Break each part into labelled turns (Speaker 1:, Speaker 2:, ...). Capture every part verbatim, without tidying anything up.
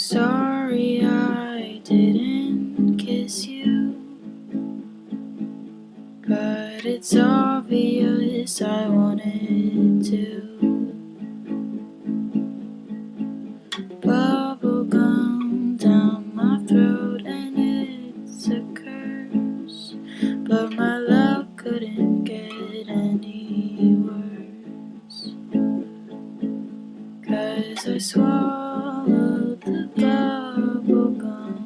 Speaker 1: Sorry I didn't kiss you, but it's obvious I wanted to. Bubblegum down my throat and it's a curse, but my love couldn't get any worse, 'cause I swallowed the bubblegum.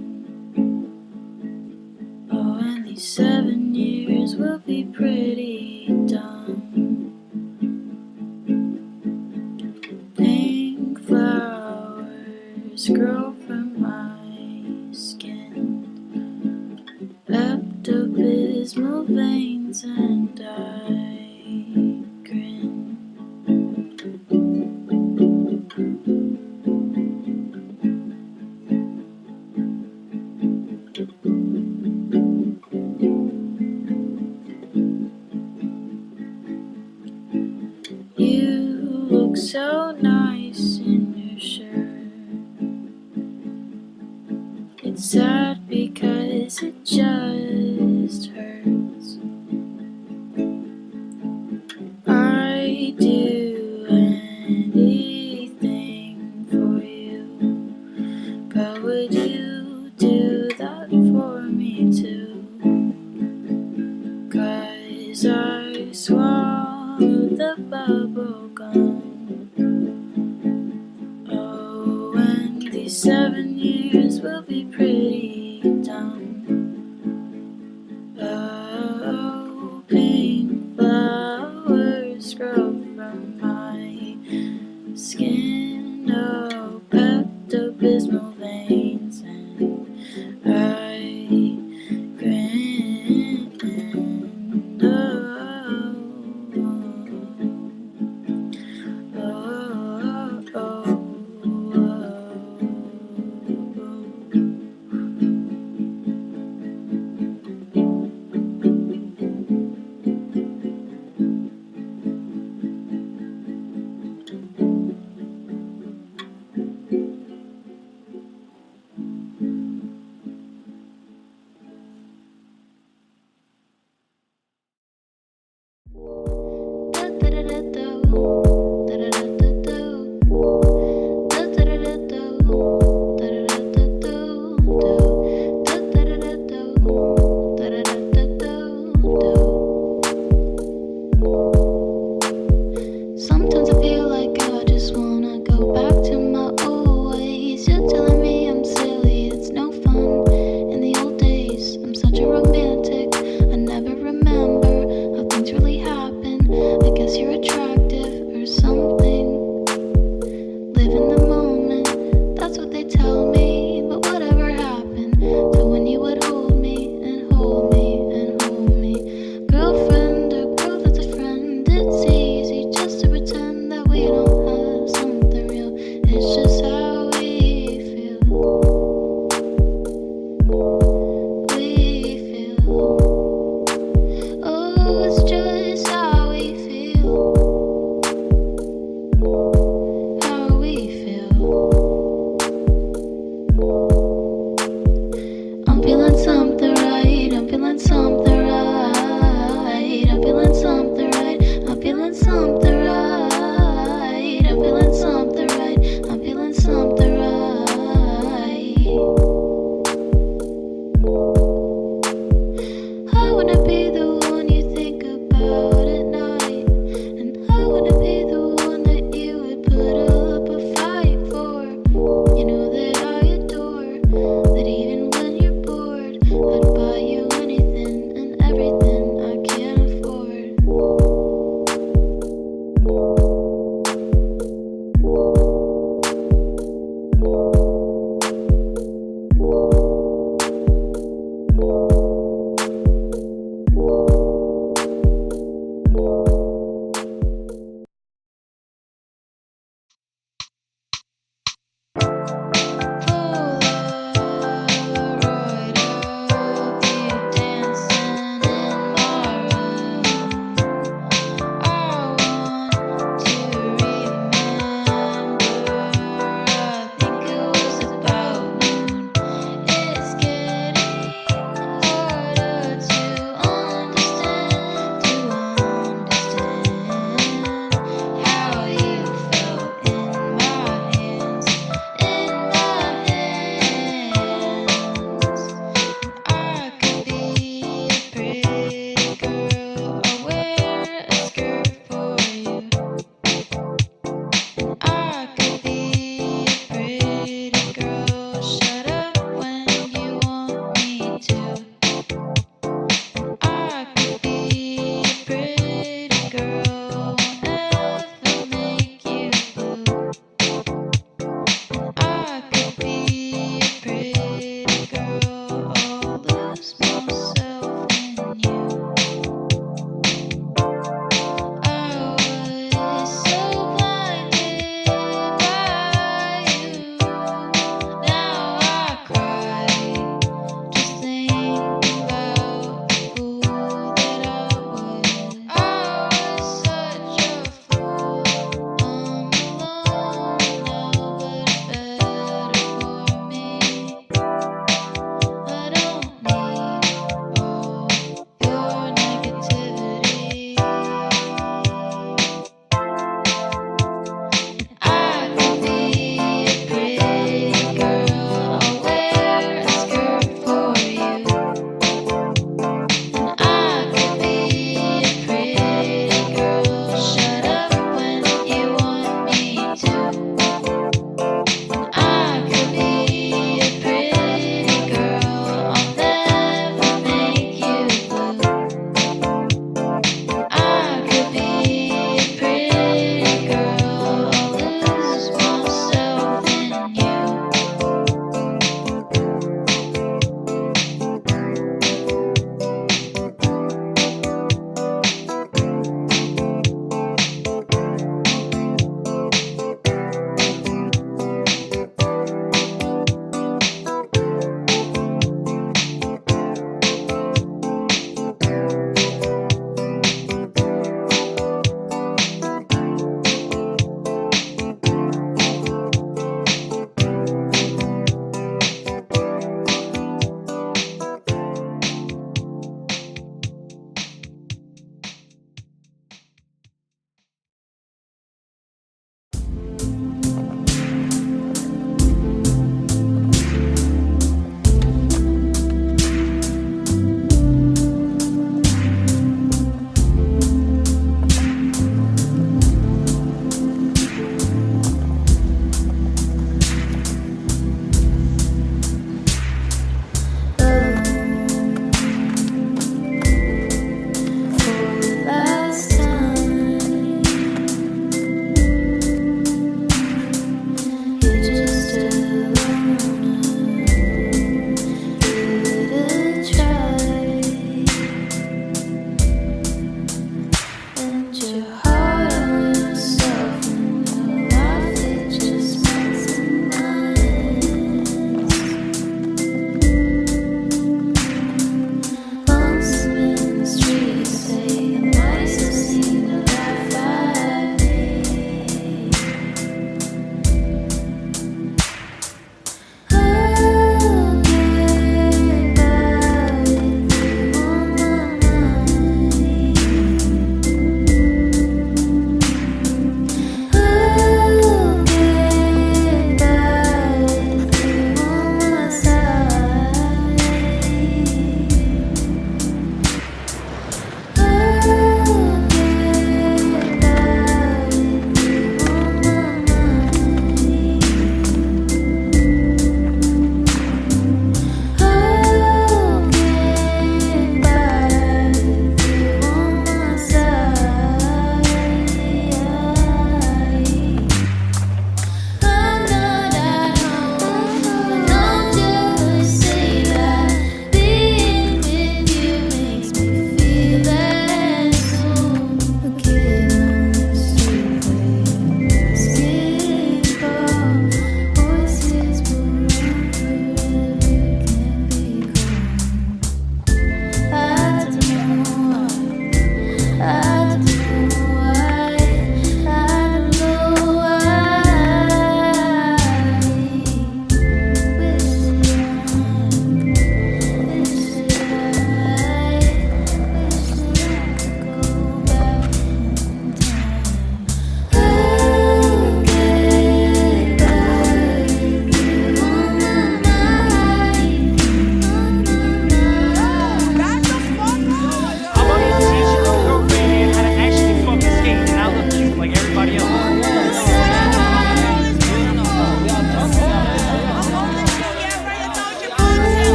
Speaker 1: Oh, and these seven years will be pretty dumb. Pink flowers grow from my skin, Pepto-Bismol veins, and I grin. You look so nice in your shirt. It's sad because it just hurts. I do anything for you, but would you do that for me too? 'Cause I swallowed the bubble gum. Oh, and these seven years will be pretty dumb. Oh, pink flowers grow from my skin. Oh, Pepto-Bismol veins, and I grin. Oh, oh, oh, oh.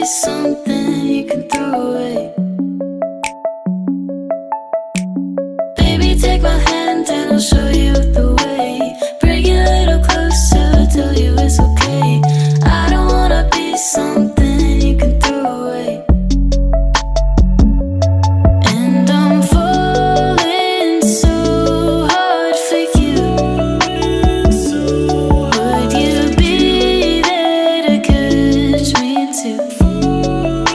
Speaker 1: be something you can throw away. Baby, take my hand and I'll show you the way. Bring it a little closer, tell you it's okay. I don't wanna be something you can throw away. And I'm falling so hard for you. Would you be there to catch me too?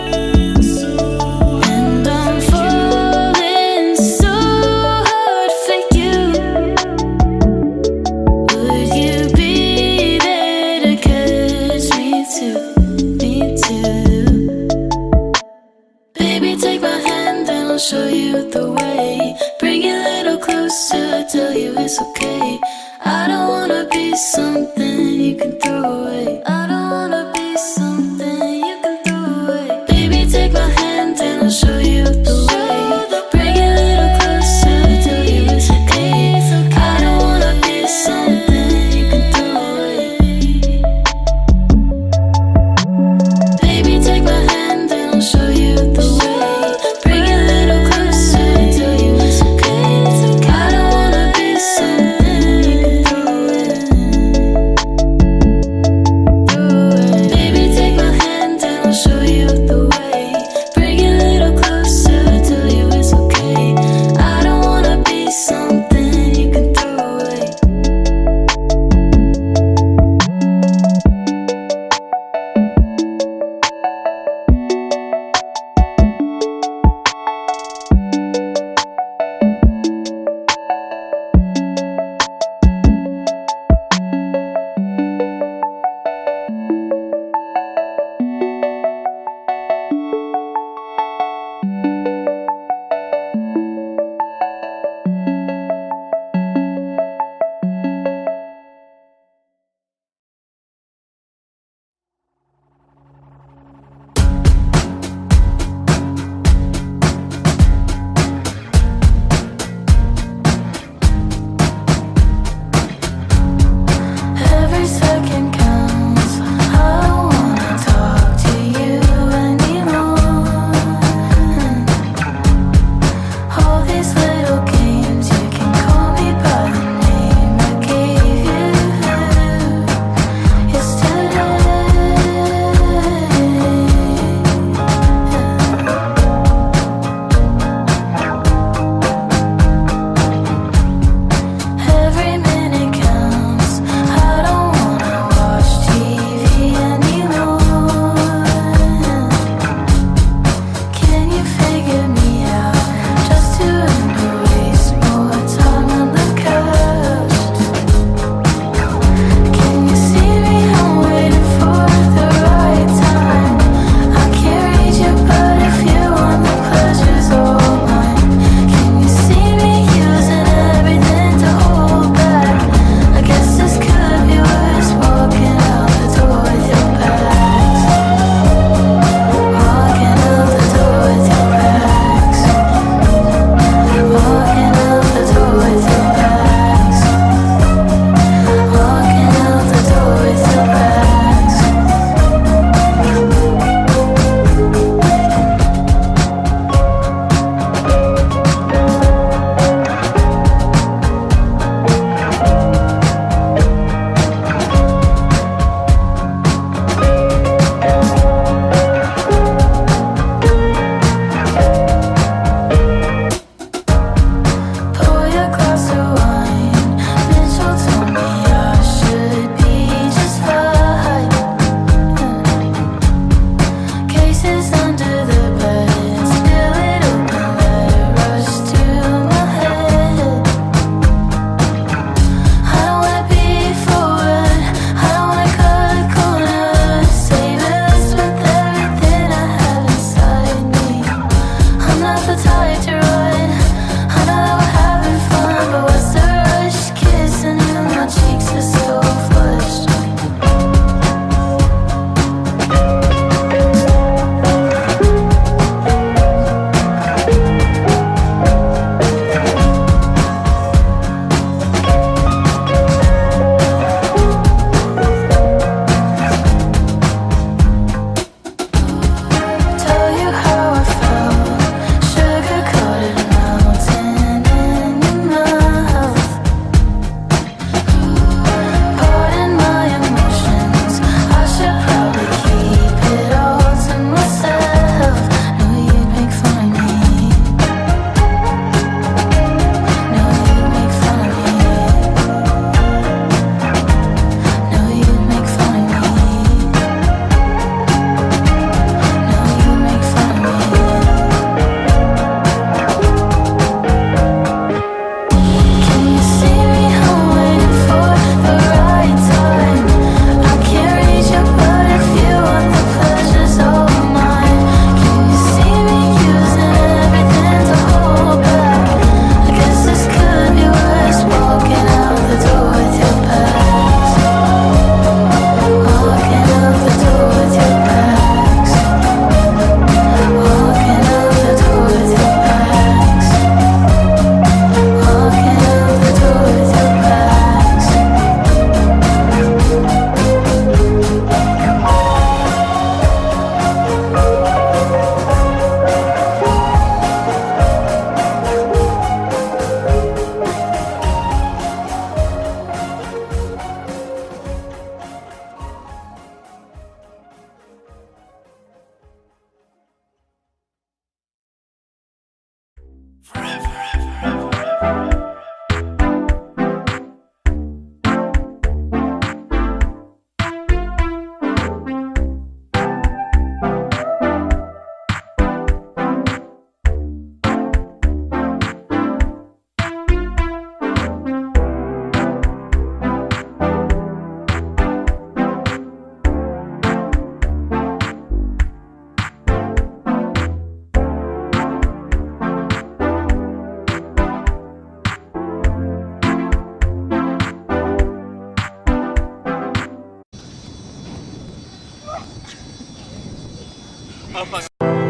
Speaker 2: Oh fuck.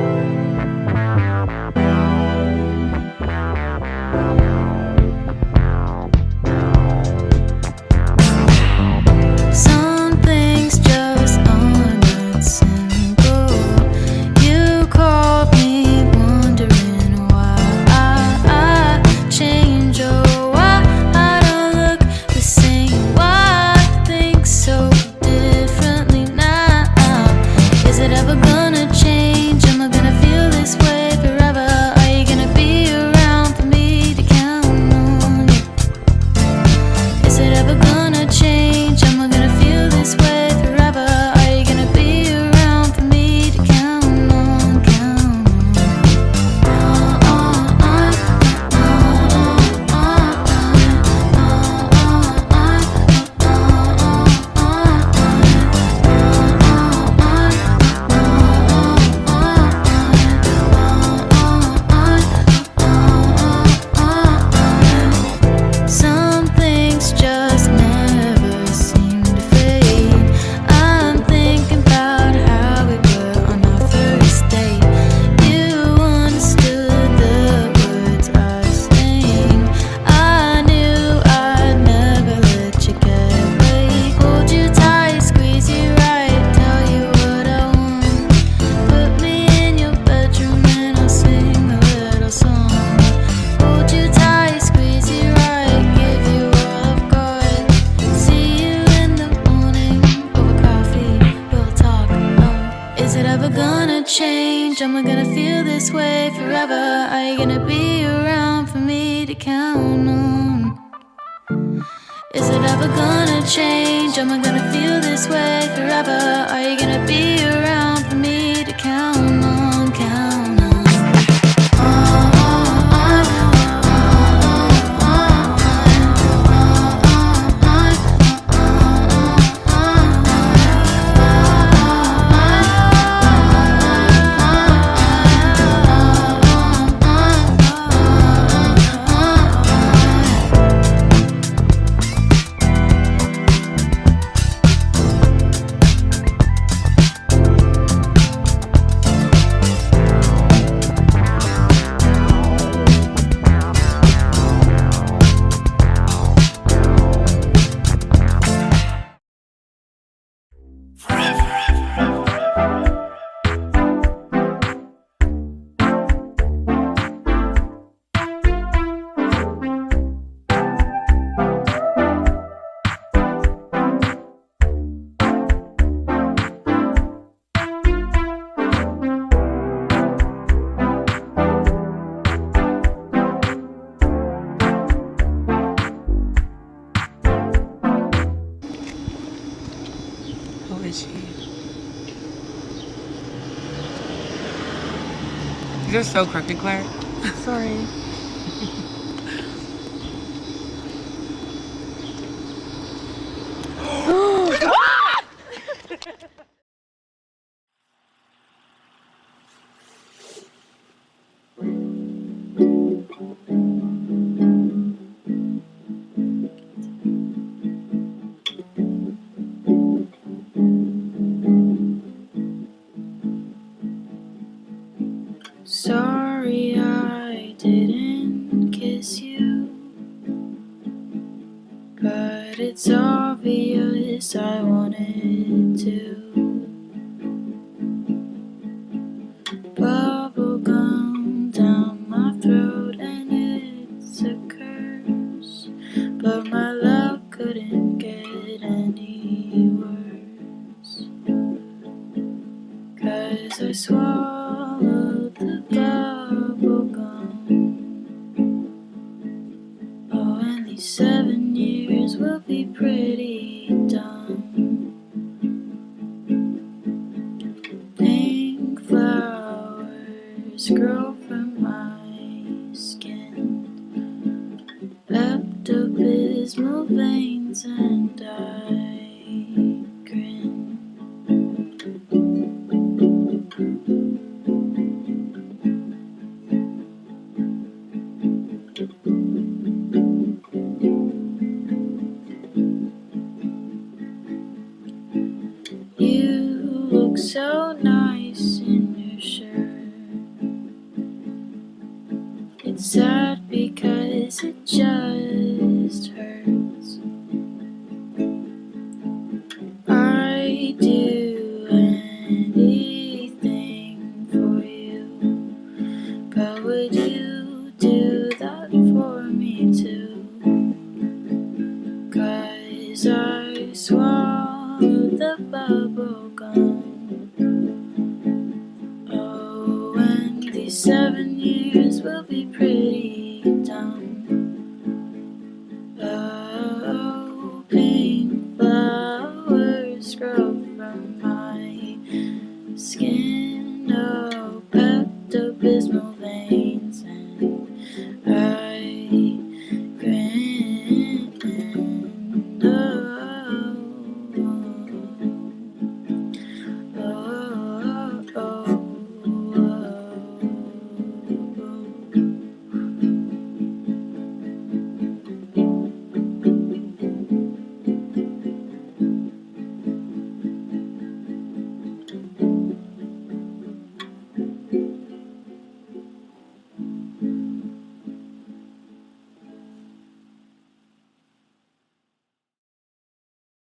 Speaker 1: Some things just aren't that simple. You caught me wondering why I, I change or why I don't look the same. Why I think so differently now. Is it ever gonna change? Am I gonna feel this way forever? Are you gonna be around for me to count on you? Is it ever gonna change? Am I gonna feel this way forever? Are you gonna be around for me to count on, count Some things just never seem to fade. I'm thinking about how we were on our first date. You understood the words I sing. I knew I'd never let you get away. Hold you tight, squeeze you right, tell you what I want. Put me in your bedroom and I'll sing a little song. Hold you tight, squeeze you right, give you all I've got. See you in the morning over coffee, we'll talk. Oh, is it ever gonna change? Am I gonna feel this way forever? Are you gonna be around for me to count on? Is it ever gonna change? Am I gonna feel this way forever? Are you gonna be around for me to count on, count on?
Speaker 2: Who is she? You're so crooked, Claire.
Speaker 3: Sorry.
Speaker 1: Sorry I didn't kiss you, but it's obvious I wanted to. Bubblegum down my throat and it's a curse, but my love couldn't get any worse, 'cause I swallowed the bubblegum. Oh, and these seven years will be pretty dumb. Pink flowers grow from my skin, Pepto-Bismol veins, and I grin. You so nice in your shirt. It's sad because it just hurts. I do anything for you, but would you do that for me too? 'Cause I swallowed the bubble gum. Oh, and these seven years will be pretty dumb. Oh, pink flowers grow from my skin.